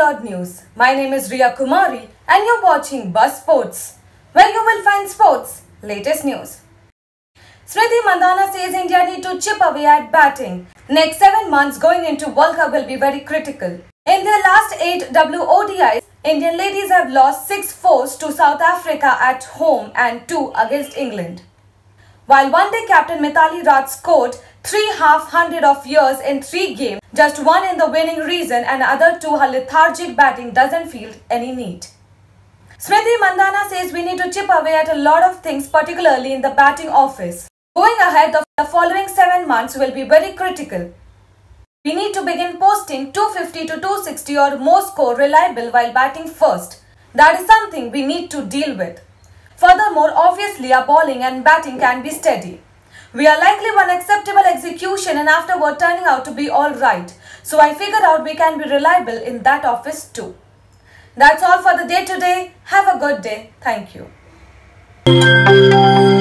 Lord News. My name is Riya Kumari and you're watching Buzz Sports, where you will find sports latest news. Smriti Mandhana says India need to chip away at batting. Next 7 months going into World Cup will be very critical. In their last 8 WODIs, Indian ladies have lost 6-4 to South Africa at home and 2 against England. While one-day captain Mithali Raj scored 3 half-hundred of years in 3 games, just one in the winning reason and other 2 her lethargic batting doesn't feel any need. Smriti Mandhana says we need to chip away at a lot of things, particularly in the batting office. Going ahead, the following 7 months will be very critical. We need to begin posting 250 to 260 or more score reliable while batting first. That is something we need to deal with. Furthermore, obviously our bowling and batting can be steady. We are likely one acceptable execution and afterward turning out to be alright. So I figured out we can be reliable in that office too. That's all for the day today. Have a good day. Thank you.